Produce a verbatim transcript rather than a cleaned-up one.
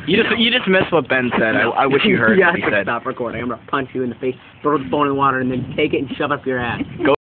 You just you just missed what Ben said. I, I wish you heard you what he have to said. stop recording. I'm gonna punch you in the face, throw the phone in the water, and then take it and shove it up your ass. Go